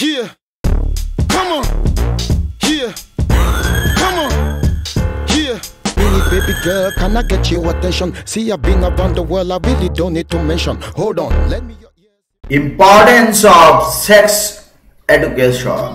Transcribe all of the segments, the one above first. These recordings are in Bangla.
Yeah, come on. Yeah, come on. Yeah. Really, baby girl, can I get your attention? See, I've been around the world, I really don't need to mention. Hold on, let me. Importance of sex education.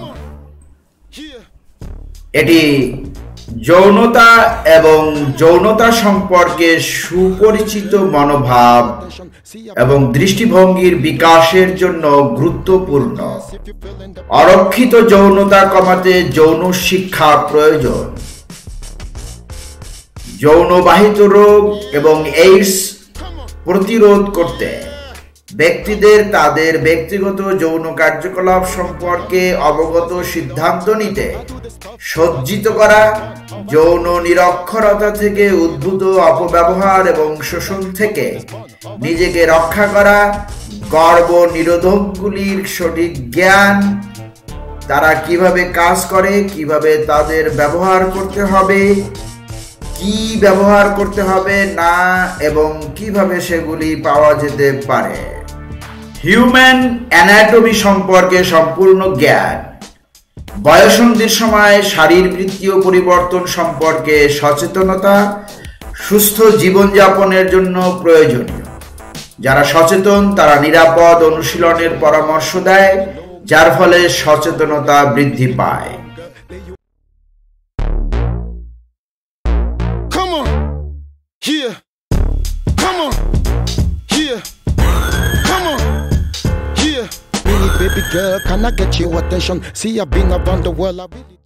এটি যৌনতা এবং যৌনতা সম্পর্কে সুপরিচিত মনোভাব এবং দৃষ্টিভঙ্গির বিকাশের জন্য গুরুত্বপূর্ণ। অরক্ষিত যৌনতা কমাতে যৌন শিক্ষা প্রয়োজন। যৌনবাহিত রোগ এবং এইডস প্রতিরোধ করতে ব্যক্তিদের তাদের ব্যক্তিগত যৌন কার্যকলাপ সম্পর্কে অবগত সিদ্ধান্ত নিতে সজ্জিত করা, যৌন নিরক্ষরতা থেকে উদ্ভূত অপব্যবহার এবং শোষণ থেকে নিজেকে রক্ষা করা, গর্ভ নিরোধকগুলির সঠিক জ্ঞান, তারা কিভাবে কাজ করে, কিভাবে তাদের ব্যবহার করতে হবে, কি ব্যবহার করতে হবে না এবং কিভাবে সেগুলি পাওয়া যেতে পারে। হিউম্যান অ্যানাটমি সম্পর্কে সম্পূর্ণ জ্ঞান, বয়ঃসন্ধির সময় শারীরবৃত্তীয় পরিবর্তন সম্পর্কে সচেতনতা সুস্থ জীবনযাপনের জন্য প্রয়োজনীয়। যারা সচেতন তারা নিরাপদ অনুশীলনের পরামর্শ দেয়, যার ফলে সচেতনতা বৃদ্ধি পায়। Yeah, come on. Yeah, come on. Yeah, really, baby girl, can I get your attention? See, I've been around the world, I really.